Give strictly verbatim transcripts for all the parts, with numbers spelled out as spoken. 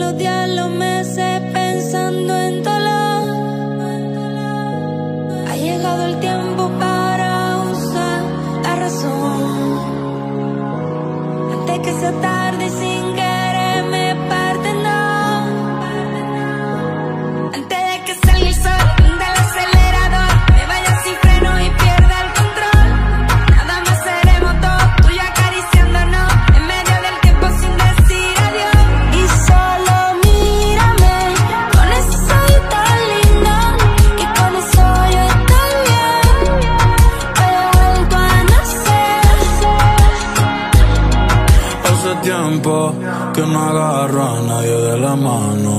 los días, los meses pensando en dolor. Ha llegado el tiempo para usar la razón, antes que sea tarde y sin querer me parten dos. Antes de que salga el sol del acelerador, me vaya sin freno y pierda el control. Nada más seremos dos, tú y yo acariciándonos en medio del tiempo sin decir adiós. Y solo mírame, con eso soy tan linda y con eso yo estoy bien. Hoy he vuelto a nacer. Hace tiempo que no agarro a nadie de la mano.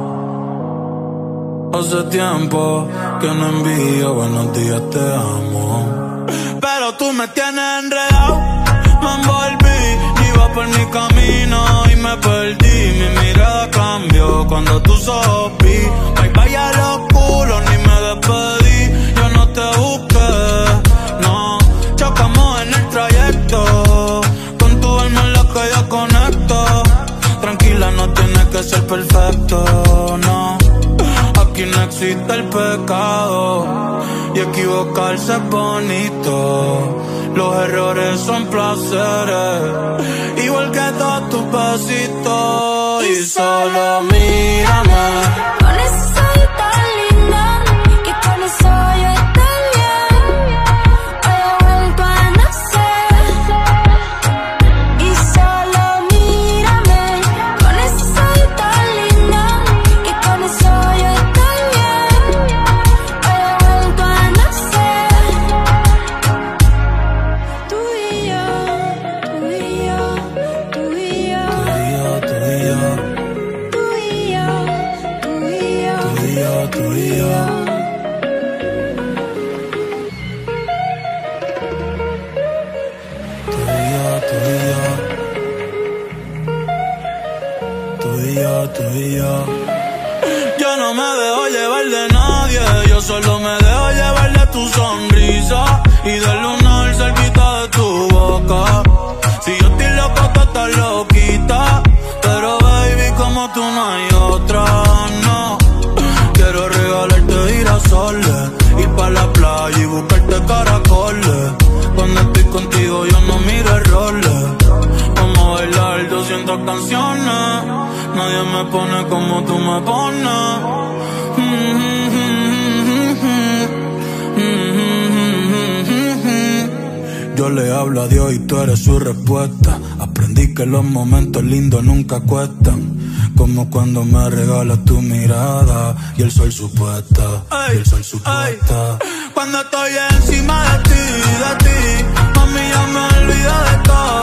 Hace tiempo que no envío buenos días, te amo. Pero tú me tienes enredado, me envolví, iba por mi camino y me perdí. Mi mirada cambió cuando tú sopí. Bye bye a los culos, ni me despedí. Yo no te busqué, no. Chocamos en el trayecto, con tu alma en la que yo conecto. Tranquila, no tienes que ser perfecto, no. Aquí no existe el pecado y equivocarse es bonito. Los errores son placeres, igual que todos tus besitos. Y solo mírame, con eso soy tan linda y con eso yo estoy bien. Hoy he vuelto a nacer. Y solo mírame, con eso soy tan linda y con eso yo estoy bien. Hoy he vuelto a nacer. Tú y yo, tú y yo, tú y yo, tú y yo, tú y yo, tú y yo, tú y yo, tú y yo. Tú y yo, tú y yo. Yo no me dejo llevar de nadie, yo solo me dejo llevar de tu sonrisa y del lunar cerquita de tu boca. Si yo estoy loco, tú estás loquita, pero baby, como tú no hay otra, no. Quiero regalarte girasoles, ir pa' la playa y buscarte caracoles. Cuando estoy contigo yo no miro errores. Vamos a bailar doscientas canciones, nadie me pone como tú me pones. Yo le hablo a Dios y tú eres su respuesta. Aprendí que los momentos lindos nunca cuestan, como cuando me regalas tu mirada y el sol supuesta, y el sol supuesta. Cuando estoy encima de ti, de ti, mami, ya me olvido de todo.